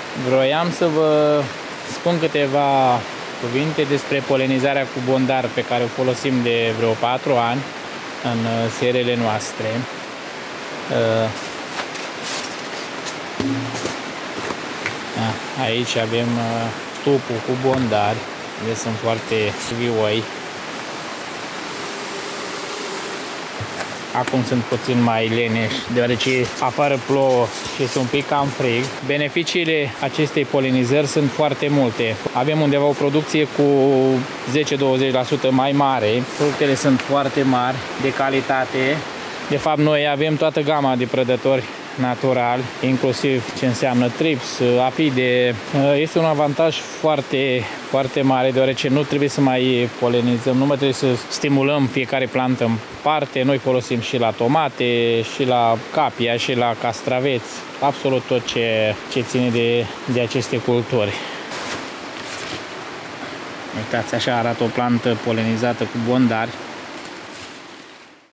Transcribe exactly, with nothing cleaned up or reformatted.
Vroiam să vă spun câteva cuvinte despre polenizarea cu bondar pe care o folosim de vreo patru ani în seriile noastre. Aici avem stupul cu bondari, de sunt foarte vioi. Acum sunt puțin mai leneși, deoarece afară plouă și este un pic cam frig. Beneficiile acestei polenizări sunt foarte multe. Avem undeva o producție cu zece douăzeci la sută mai mare. Fructele sunt foarte mari, de calitate. De fapt, noi avem toată gama de prădători naturali, inclusiv ce înseamnă trips, apide. Este un avantaj foarte, foarte mare, deoarece nu trebuie să mai polenizăm, nu mai trebuie să stimulăm fiecare plantă în parte. Noi folosim și la tomate, și la capia, și la castraveți, absolut tot ce, ce ține de, de aceste culturi. Uitați, așa arată o plantă polenizată cu bondari.